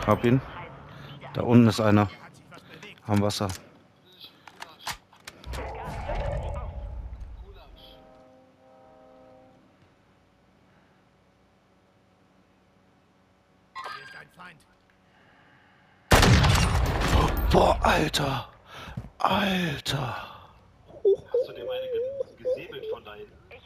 Hab ihn. Da unten ist einer am Wasser. Boah, Alter! Alter!